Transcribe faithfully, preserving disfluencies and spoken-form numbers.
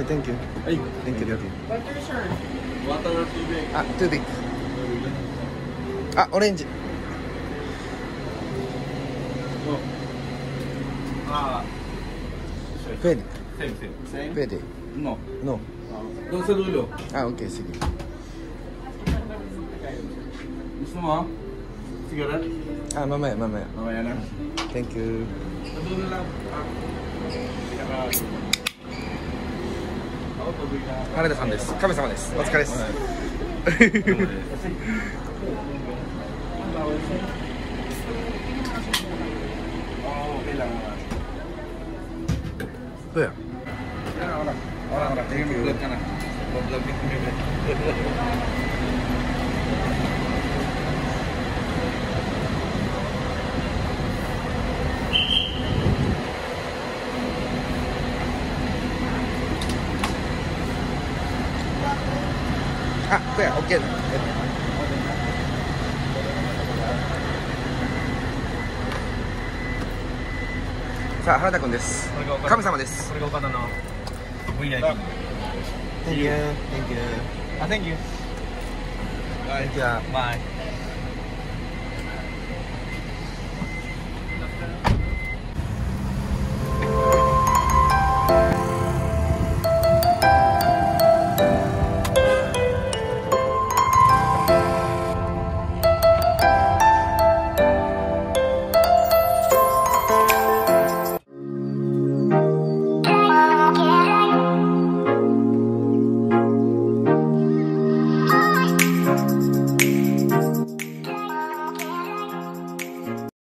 Okay, thank you. Ay, Thank you, thank you. What's your shirt? water tubig. Ah, tubig. Ah, orange. Oh. Ah. Pwede. Same, same. Same? Pwede. No. No. Doon sa dulo. Ah, okay, sige. Gusto mo? Cigarette? Ah, mamaya, mamaya. Mamaya na. Thank you. Sa dulo lang. Ah. Pinaka... Ako, tubig na. 原田さんです。神様です。お疲れです。 Okay lang. どうや。 Ora, ora, ora. Tingin mo vlog ka na. Vlog din kami. Ah, どうや、OK だ。さあ、原田君です。神様です。 これが岡田の ブイアイピー。 Thank you. Thank you. Ah, thank you. Thank you. Bye.